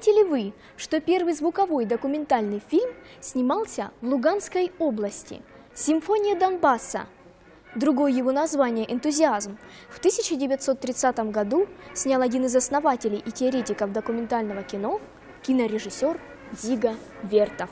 Знаете ли вы, что первый звуковой документальный фильм снимался в Луганской области? «Симфония Донбасса». Другое его название «Энтузиазм» в 1930 году снял один из основателей и теоретиков документального кино, кинорежиссер Дзига Вертов.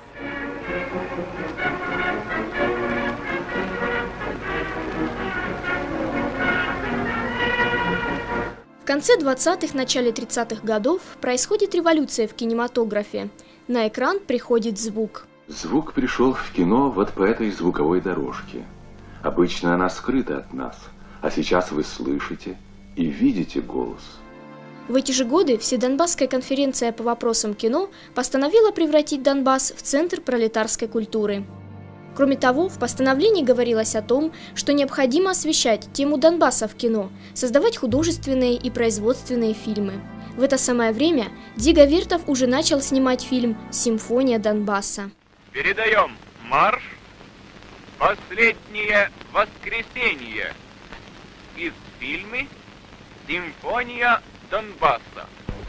В конце 20-х, начале 30-х годов происходит революция в кинематографе. На экран приходит звук. Звук пришел в кино вот по этой звуковой дорожке. Обычно она скрыта от нас, а сейчас вы слышите и видите голос. В эти же годы Вседонбасская конференция по вопросам кино постановила превратить Донбасс в центр пролетарской культуры. Кроме того, в постановлении говорилось о том, что необходимо освещать тему Донбасса в кино, создавать художественные и производственные фильмы. В это самое время Дзига Вертов уже начал снимать фильм «Симфония Донбасса». Передаем марш «Последнее воскресенье» из фильма «Симфония Донбасса».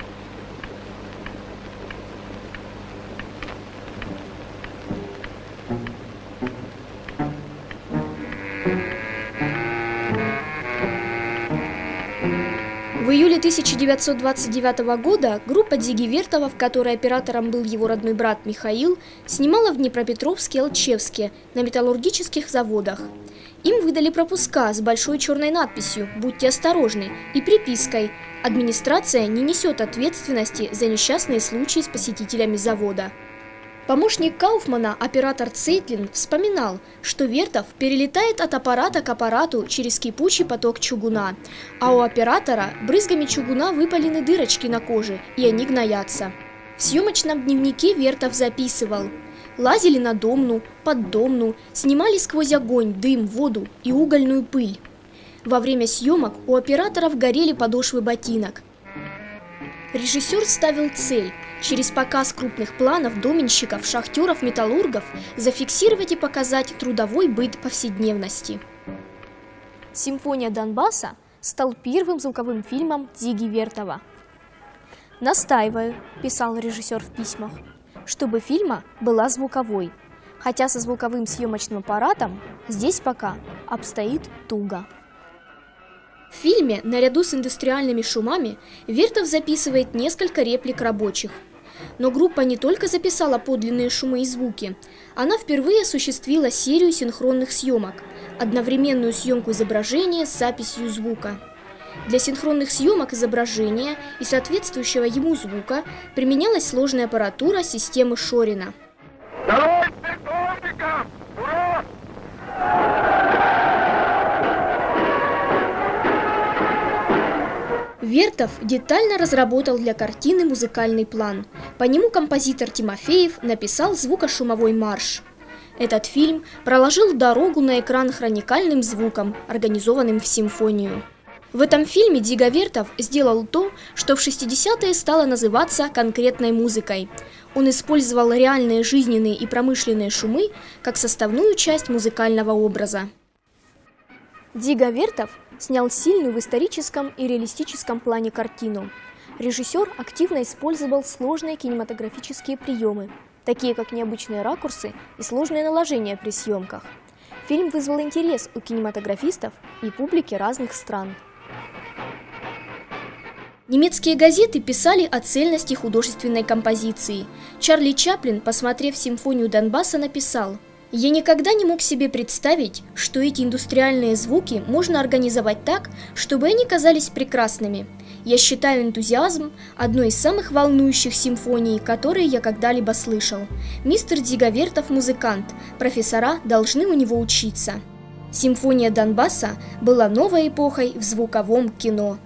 В июле 1929 года группа Дзиги Вертова, в которой оператором был его родной брат Михаил, снимала в Днепропетровске и Алчевске на металлургических заводах. Им выдали пропуска с большой черной надписью «Будьте осторожны» и припиской «Администрация не несет ответственности за несчастные случаи с посетителями завода». Помощник Кауфмана, оператор Цейтлин, вспоминал, что Вертов перелетает от аппарата к аппарату через кипучий поток чугуна, а у оператора брызгами чугуна выпалены дырочки на коже, и они гноятся. В съемочном дневнике Вертов записывал: лазили на Домну, под Домну, снимали сквозь огонь, дым, воду и угольную пыль. Во время съемок у операторов горели подошвы ботинок. Режиссер ставил цель через показ крупных планов доменщиков, шахтеров, металлургов зафиксировать и показать трудовой быт повседневности. «Симфония Донбасса» стал первым звуковым фильмом Дзиги Вертова. «Настаиваю», – писал режиссер в письмах, – «чтобы фильма была звуковой, хотя со звуковым съемочным аппаратом здесь пока обстоит туго». В фильме, наряду с индустриальными шумами, Вертов записывает несколько реплик рабочих. Но группа не только записала подлинные шумы и звуки, она впервые осуществила серию синхронных съемок, одновременную съемку изображения с записью звука. Для синхронных съемок изображения и соответствующего ему звука применялась сложная аппаратура системы Шорина. Вертов детально разработал для картины музыкальный план. По нему композитор Тимофеев написал звукошумовой марш. Этот фильм проложил дорогу на экран хроникальным звуком, организованным в симфонию. В этом фильме Дзига Вертов сделал то, что в 60-е стало называться конкретной музыкой. Он использовал реальные жизненные и промышленные шумы как составную часть музыкального образа. Дзига Вертов снял сильную в историческом и реалистическом плане картину. Режиссер активно использовал сложные кинематографические приемы, такие как необычные ракурсы и сложные наложения при съемках. Фильм вызвал интерес у кинематографистов и публики разных стран. Немецкие газеты писали о цельности художественной композиции. Чарли Чаплин, посмотрев «Симфонию Донбасса», написал: «Я никогда не мог себе представить, что эти индустриальные звуки можно организовать так, чтобы они казались прекрасными. Я считаю «Энтузиазм» одной из самых волнующих симфоний, которые я когда-либо слышал. Мистер Дзига Вертов – музыкант, профессора должны у него учиться». «Симфония Донбасса» была новой эпохой в звуковом кино.